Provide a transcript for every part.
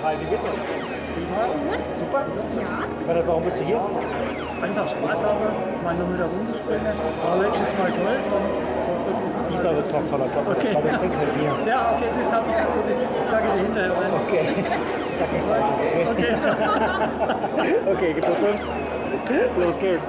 Hi, wie geht's euch? Gut. Super? Ja. Warum bist du hier? Einfach Spaß haben, mal nur mit der Runde springen. War letztes Mal toll. Diesmal wird es noch ein toller Job. Okay. Ich glaube, das bringst du mit mir. Ja, okay, das habe ich natürlich. Ich sage dir hinterher. Okay. Ich sag nichts Falsches, okay? Okay. Okay, gepuppelt. Los geht's.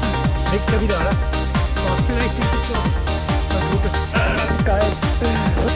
Nächster wieder, oder? Vielleicht ist es so. Geil.